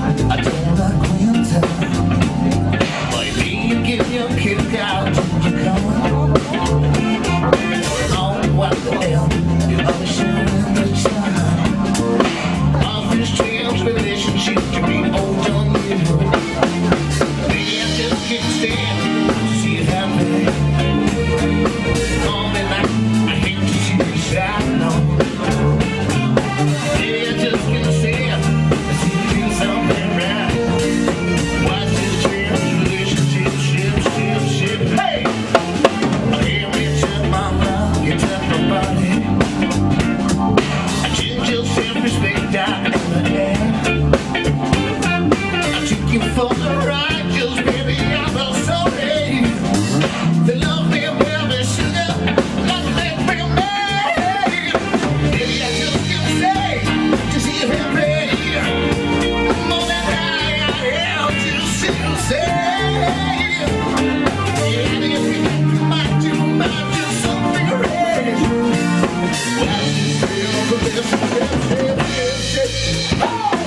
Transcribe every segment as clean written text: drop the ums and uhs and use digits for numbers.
I don't like winter. Maybe you give me a kick out when you come. Oh, what the hell? You're overshooting the time. All this strange relationship to be old on you. Maybe I just can't stand to see you happy. All the night, I hate to see you sad, no. Yeah, I just can't stand to see you do something right. Watch this strange relationship, ship. Hey! Hey, when you took my love, you took my body. I changed your self-respect out in the air. I took you for the ride, just baby, I'm so sorry. The love me well, the sugar, not make me mad. Baby, I just can't say to see you happy. More than I am to see you say. And if you might do something great. Watch this real relationship, oh!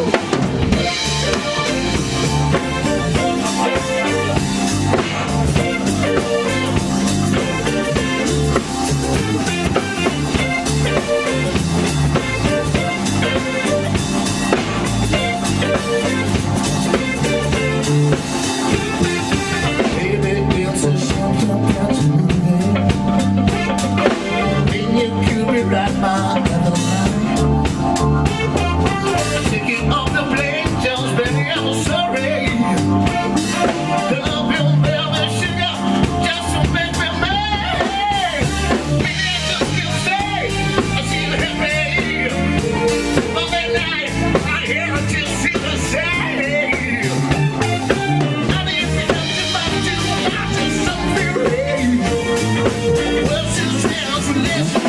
Right my other line. Taking off the blame, just baby, I'm sorry. The love you velvet sugar just to make me mad. Maybe I just can't say I see you happy. All that night, I hear until see the same. I mean, if you don't do something right. Well, since then, I'm relationship.